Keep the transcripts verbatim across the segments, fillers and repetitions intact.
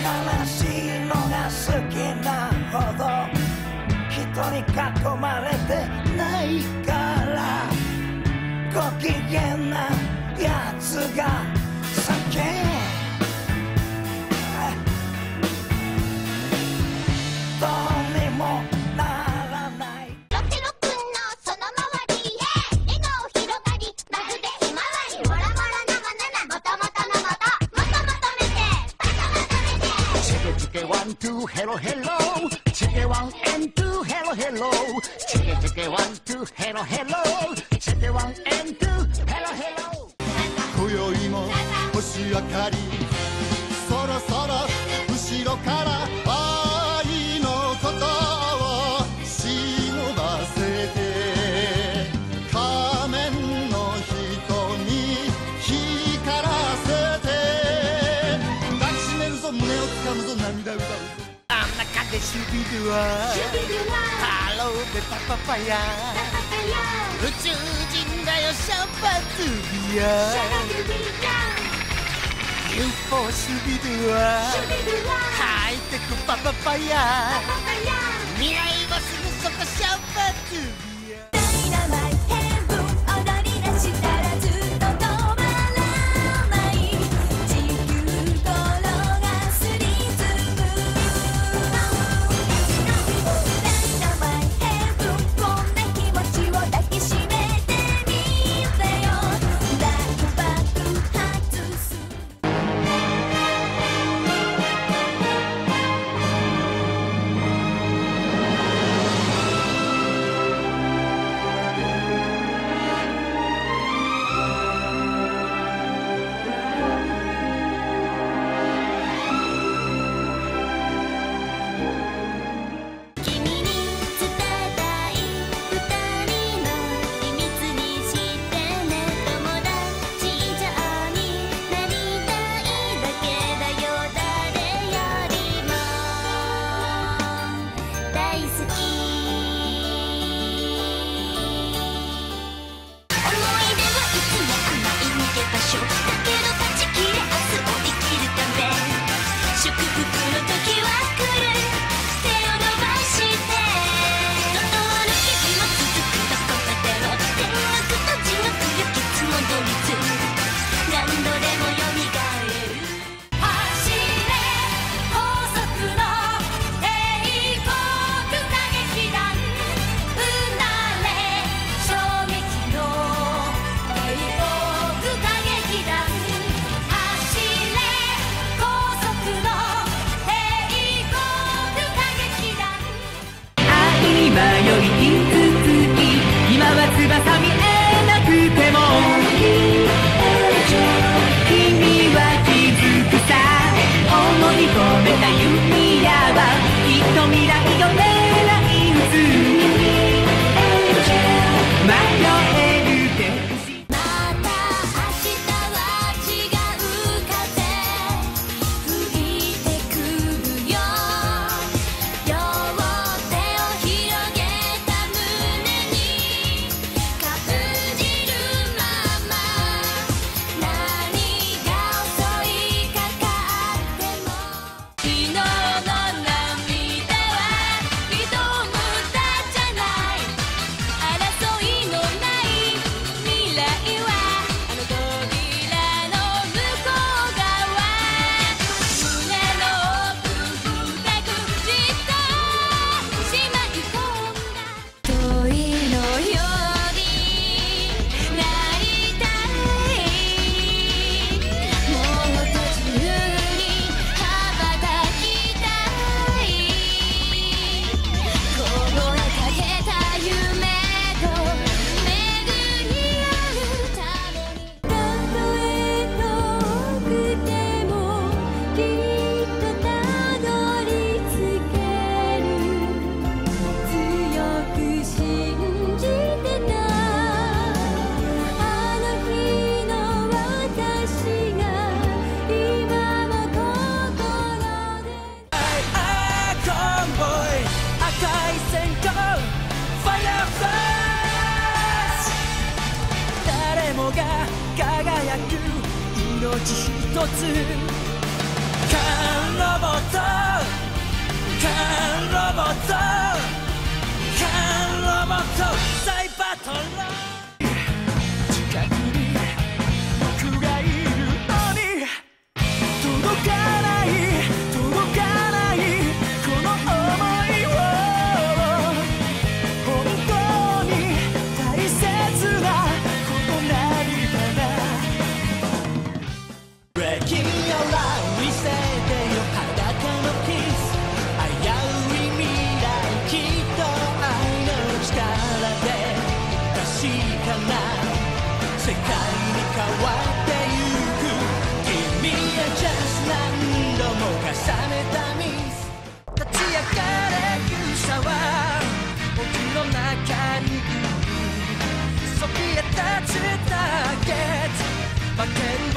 悲しいのが好きなほど人に囲まれてないからご機嫌なやつが酒どうにもならないロケロくんのその周りへ笑顔広がりまるでひまわりもらもらなまななもともとのもともともとめてバカまとめてチケチケワンツーヘロヘロチケワンエンツーヘロヘロチケチケワンツーヘロヘロチケワンエンツーヘロヘロ今宵も星明かりそろそろ後ろから愛のことを忍ばせて仮面の瞳光らせて抱きしめるぞ胸をつかむぞ涙歌うぞあんなかでシュビルはハローでパパパヤ宇宙人だよシャバドゥビア ユーフォー シュビルはハイテクパパパヤ未来はすぐそこシャバドゥビアダイナマイトヘブン踊り出したらずっと止まらない地球とろがすりつぶダイナマイトヘブンこんな気持ちを抱きしめてみてよ大爆発する一つ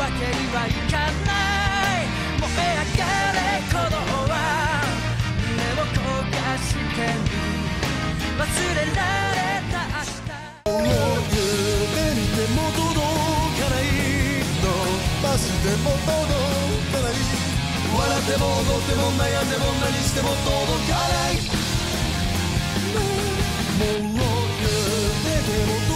わけにはいかない。燃え上がれ鼓動は胸を焦がしてる。忘れられた明日。もう夢見ても届かないの、バスでも届かない。笑っても踊っても悩んでも何しても届かない。もう夢でも